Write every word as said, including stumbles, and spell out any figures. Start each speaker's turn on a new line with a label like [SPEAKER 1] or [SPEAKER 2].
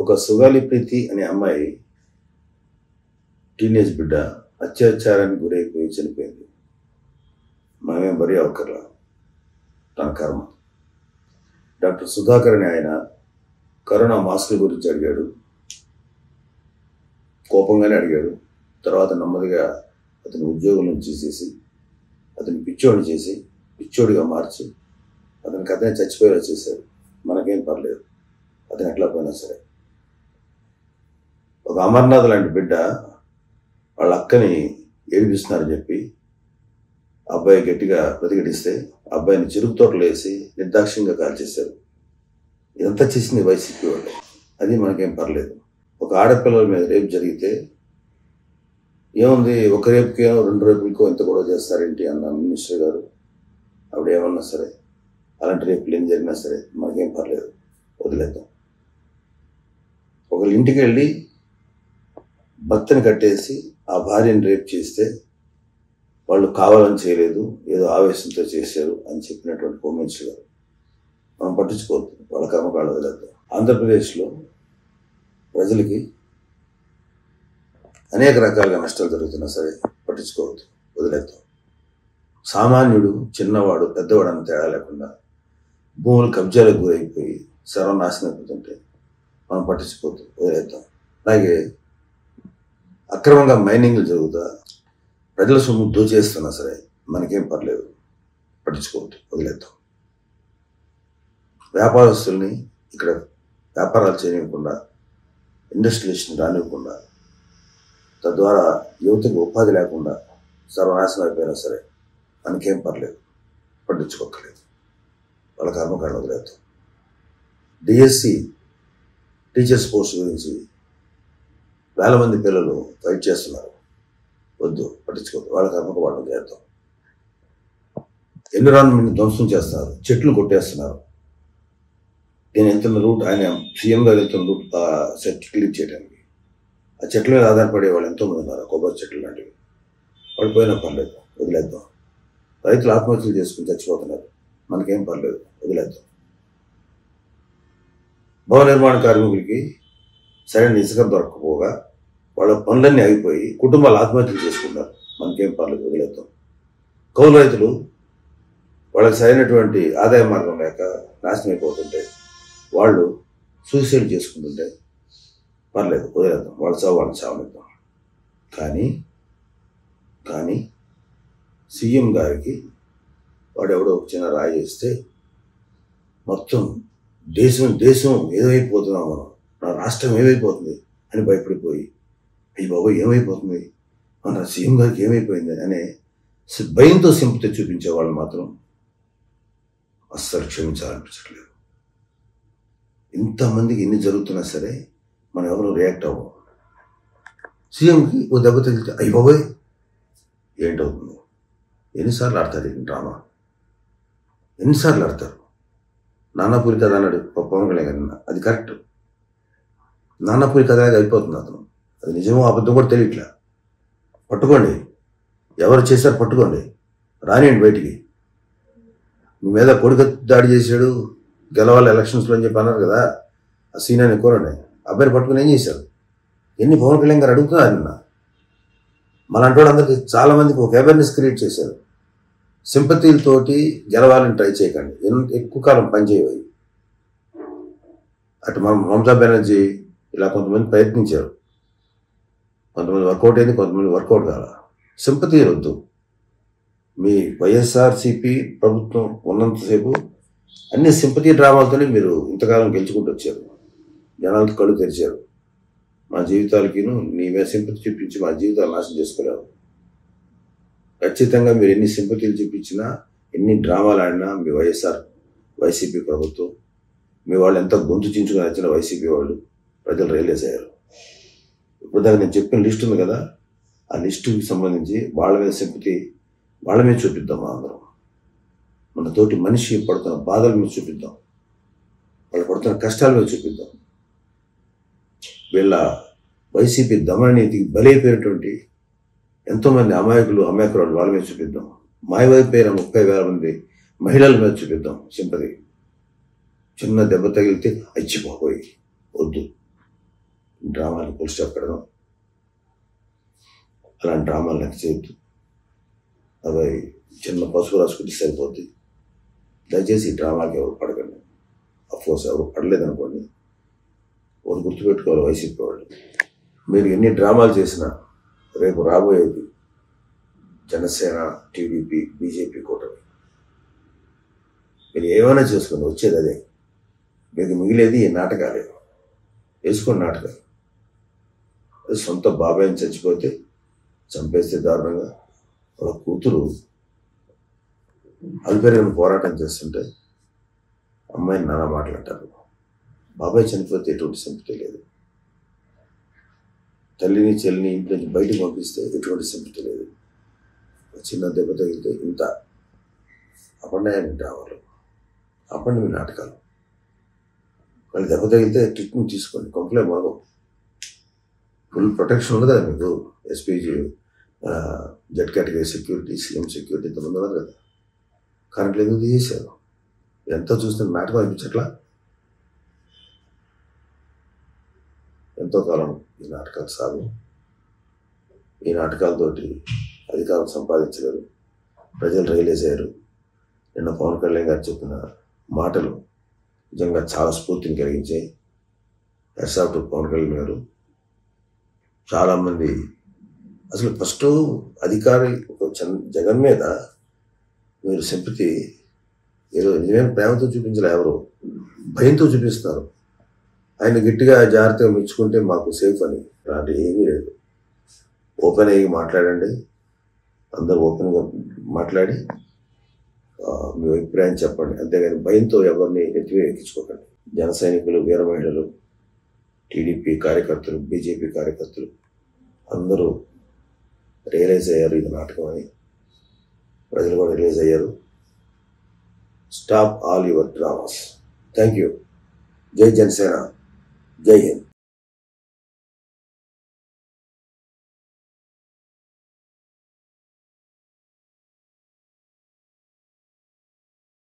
[SPEAKER 1] ఒక సుగాలి ప్రీతి అనే అమ్మాయి టీనేజ్ బిడ్డ అత్యాచారానికి గురైపోయి చనిపోయింది. మనమేం బరి అవకర్లా, తన కర్మ. డాక్టర్ సుధాకర్ అని ఆయన కరోనా మాస్కుల గురించి అడిగాడు, కోపంగానే అడిగాడు. తర్వాత నెమ్మదిగా అతని ఉద్యోగం నుంచి తీసేసి అతని పిచ్చోడిని చేసి పిచ్చోడిగా మార్చి అతనికి అతనే చచ్చిపోయేలా చేశాడు. మనకేం పర్లేదు, అతను ఎట్లా పోయినా సరే. ఒక అమర్నాథ్ లాంటి బిడ్డ వాళ్ళ అక్కని ఏడిపిస్తున్నారని చెప్పి అబ్బాయి గట్టిగా ప్రతిఘటిస్తే అబ్బాయిని చెరుకు తోటలో వేసి నిర్దాక్ష్యంగా కాల్చేశారు. ఇదంతా చేసింది వైసీపీ వాళ్ళు. అది మనకేం పర్లేదు. ఒక ఆడపిల్లల మీద రేపు జరిగితే ఏముంది, ఒక రేపుకేమో రెండు రేపులకో ఎంత గొడవ చేస్తారేంటి అన్న మినిస్టర్ గారు. ఆవిడ ఏమన్నా సరే, అలాంటి రేపులు ఏం జరిగినా సరే మనకేం పర్లేదు, వదిలేద్దాం. ఒకళ్ళ ఇంటికి వెళ్ళి భర్తని కట్టేసి ఆ భార్యని రేపు చేస్తే వాళ్ళు కావాలని చేయలేదు, ఏదో ఆవేశంతో చేశారు అని చెప్పినటువంటి హోమ్ మినిస్టర్ గారు. మనం పట్టించుకోవద్దు, వాళ్ళ కర్మకాళ్ళు వదిలేద్దాం. ఆంధ్రప్రదేశ్లో ప్రజలకి అనేక రకాలుగా నష్టాలు జరుగుతున్నా సరే పట్టించుకోవద్దు, వదిలేద్దాం. సామాన్యుడు, చిన్నవాడు, పెద్దవాడు అని తేడా లేకుండా భూములు కబ్జాలకు గురైపోయి సర్వనాశనం అయిపోతుంటే మనం పట్టించుకోవద్దు, వదిలేద్దాం. అలాగే అక్రమంగా మైనింగ్లు జరుగుతా ప్రజల సొమ్ము దోచేస్తున్నా సరే మనకేం పర్లేదు, పట్టించుకోవద్దు, వదిలేద్దాం. వ్యాపారస్తుల్ని ఇక్కడ వ్యాపారాలు చేయనివ్వకుండా, ఇండస్ట్రియలిస్ట్ని రానివ్వకుండా, తద్వారా యువతకు ఉపాధి లేకుండా సర్వనాశనం అయిపోయినా సరే మనకేం పర్లేదు, పట్టించుకోక్కర్లేదు. వాళ్ళ కర్మకాండ వదిలేద్దాం. డిఎస్సి టీచర్స్ పోస్ట్ గురించి వేల మంది పిల్లలు ఫైట్ చేస్తున్నారు, వద్దు, పట్టించుకోవద్దు. వాళ్ళ కర్మకు వాళ్ళు వదిలేద్దాం. ఎన్విరాన్మెంట్ని ధ్వంసం చేస్తున్నారు, చెట్లు కొట్టేస్తున్నారు. నేను వెళ్తున్న రూట్, ఆయన సీఎం గారు వెళ్తున్న రూట్ చెట్లు క్లీన్ చేయడానికి, ఆ చెట్ల మీద ఆధారపడే వాళ్ళు ఎంతోమంది ఉన్నారు, కొబ్బరి చెట్లు లాంటివి. వాళ్ళు పోయినా పర్లేదు, వదిలేద్దాం. రైతులు ఆత్మహత్యలు చేసుకుని చచ్చిపోతున్నారు, మనకేం పర్లేదు, వదిలేద్దాం. భవన నిర్మాణ కార్మికులకి సరైన ఇసుక దొరకకపోగా వాళ్ళ పనులన్నీ ఆగిపోయి కుటుంబాలు ఆత్మహత్యలు చేసుకుంటారు, మనకేం పర్లేదు, వదిలేద్దాం. కౌలు రైతులు వాళ్ళకి సరైనటువంటి ఆదాయ మార్గం లేక నాశనం అయిపోతుంటే వాళ్ళు సూసైడ్ చేసుకుంటుంటే పర్లేదు, వదిలేద్దాం. వాళ్ళ చావు వాళ్ళని చావనిద్దాం. కానీ కానీ సీఎం గారికి వాడెవడో ఒక చిన్న రాయి చేస్తే మొత్తం దేశం దేశం ఏమైపోతున్నాం మనం, నా రాష్ట్రం ఏమైపోతుంది అని భయపడిపోయి, అయ్యి బాబు ఏమైపోతుంది, మన సీఎం గారికి ఏమైపోయింది అనే భయంతో సింపతి చూపించే వాళ్ళు మాత్రం అస్సలు క్షమించాలనిపించట్లేదు. ఇంతమందికి ఎన్ని జరుగుతున్నా సరే మనం ఎవరు రియాక్ట్ అవ్వం. సీఎంకి ఓ దెబ్బ తగిలితే అయ్యి బాబోయ్ ఏంటవుతుంది, ఎన్నిసార్లు ఆడతారు ఈ డ్రామా, ఎన్నిసార్లు ఆడతారు. నానాపూరి కథ అన్నాడు పవన్ కళ్యాణ్ గారు, అది కరెక్ట్. నానాపూరి కథ అనేది అయిపోతుంది అతను, అది నిజమో అబద్ధం కూడా తెలియట్లా. పట్టుకోండి, ఎవరు చేశారు పట్టుకోండి, రానియండి బయటికి. మీ మీద కొడుకు దాడి చేశాడు, గెలవాలి ఎలక్షన్స్లో అని చెప్పి అన్నారు కదా, ఆ సీనియర్ని కోరండి. అబ్బాయిని పట్టుకుని ఏం చేశారు, ఎన్ని పవన్ కళ్యాణ్ గారు అడుగుతున్నారు నిన్న. మనంటో అందరికి చాలామందికి ఒక అవేర్నెస్ క్రియేట్ చేశారు. సింపతీలతోటి గెలవాలని ట్రై చేయకండి, ఎక్కువ కాలం పనిచేయవు. అటు మన మమతా బెనర్జీ ఇలా కొంతమంది ప్రయత్నించారు, కొంతమంది వర్కౌట్ అయింది, కొంతమంది వర్కౌట్ కాల. సింపతీ వద్దు. మీ వైఎస్ఆర్సీపీ ప్రభుత్వం ఉన్నంతసేపు అన్ని సింపతీ డ్రామాలతోనే మీరు ఇంతకాలం గెలుచుకుంటూ వచ్చారు, జనాలతో కళ్ళు తెరిచారు. మా జీవితాలకిను నీ మీద సింపతి చూపించి మా జీవితాలు నాశనం చేసుకోలేవు. ఖచ్చితంగా మీరు ఎన్ని సింపతీలు చూపించినా, ఎన్ని డ్రామాలు ఆడినా మీ వైఎస్ఆర్ వైసీపీ ప్రభుత్వం, మీ వాళ్ళు ఎంత గొంతు చించుకొని వచ్చిన వైసీపీ వాళ్ళు ప్రజలు రియలైజ్ అయ్యారు. ఇప్పుడు దాకా నేను చెప్పిన లిస్ట్ ఉంది కదా, ఆ లిస్టుకి సంబంధించి వాళ్ళ మీద సింపతి వాళ్ళ మీద చూపిద్దాం. అందరం మన తోటి మనిషి పడుతున్న బాధల మీద చూపిద్దాం, వాళ్ళు పడుతున్న కష్టాల మీద చూపిద్దాం. వీళ్ళ వైసీపీ దమననీతికి బలైపోయినటువంటి ఎంతోమంది అమాయకులు అమాయకురాలు వాళ్ళ మీద చూపిద్దాం. మాయమైపోయిన ముప్పై వేల మంది మహిళల మీద చూపిద్దాం సింపతి. చిన్న దెబ్బ తగిలితే అచ్చిపోయి వద్దు, డ్రామాలు ఫుల్ స్టాప్ పెడదాం. అలాంటి డ్రామాలు నాకు చేయొద్దు. అవి చిన్న పసుపు రాసుకుంటే సరిపోద్ది. దయచేసి ఈ డ్రామాకి ఎవరు పడకండి. అఫ్కోర్స్ ఎవరు పడలేదనుకోండి, వాళ్ళు గుర్తుపెట్టుకోవాలి వైసీపీ వాళ్ళు. మీరు ఎన్ని డ్రామాలు చేసినా రేపు రాబోయేది జనసేన, టీడీపీ, బీజేపీ కూటమి. మీరు ఏమైనా చేసుకోండి, వచ్చేది అదే. మీకు మిగిలేది ఈ నాటకాలే. వేసుకోండి నాటకాలు. అది సొంత బాబాయిని చచ్చిపోతే చంపేస్తే దారుణంగా వాళ్ళ కూతురు అల్పేరుని పోరాటం చేస్తుంటే అమ్మాయిని నానా మాట్లాడతారు. బాబాయ్ చనిపోతే ఎటువంటి సింపతి లేదు. తల్లిని చెల్లిని ఇంటి నుంచి బయటకు పంపిస్తే ఎటువంటి సింపతి లేదు. చిన్న దెబ్బ తగిలితే ఇంత అపన్నాయాన్ని రావాలి. అప్పండి మీ నాటకాలు. వాళ్ళు దెబ్బ తగిలితే ట్రీట్మెంట్ తీసుకోండి. కొంపలే మాకు ఫుల్ ప్రొటెక్షన్ ఉంది కదా మీకు. SPG, Z category security, CM security ఇంతమంది ఉన్నారు కదా. కరెంట్లు ఎందుకు తీసేశారు? ఎంతో చూస్తున్న నాటకం అనిపించట్లా? ఎంతో కాలం ఈ నాటకాలు సాగు. ఈ నాటకాలతోటి అధికారం సంపాదించలేరు. ప్రజలు రియలైజ్ అయ్యారు. నిన్న పవన్ కళ్యాణ్ గారు చెప్పిన మాటలు నిజంగా చాలా స్ఫూర్తిని కలిగించాయి. ఎస్ఆర్ టు పవన్ కళ్యాణ్ గారు. చాలామంది అసలు ఫస్ట్ అధికారి జగన్ మీద మీరు సింపతి ఏదో నిజమైన ప్రేమతో చూపించలే, ఎవరు భయంతో చూపిస్తున్నారు. ఆయన గట్టిగా జాగ్రత్తగా మెచ్చుకుంటే మాకు సేఫ్ అని. అలాంటి ఏమీ లేదు. ఓపెన్ అయ్యి మాట్లాడండి. అందరూ ఓపెన్గా మాట్లాడి మీ అభిప్రాయం చెప్పండి. అంతేగాని భయంతో ఎవరిని ఎత్తివే ఎక్కించుకోకండి. జన సైనికులు, వీర మహిళలు, టీడీపీ కార్యకర్తలు, బీజేపీ కార్యకర్తలు అందరూ రియలైజ్ అయ్యారు ఇది నాటకం అని. ప్రజలు కూడా రిలీజ్ అయ్యారు. Stop all your dramas. Thank you. జై జనసేన, జై హింద్.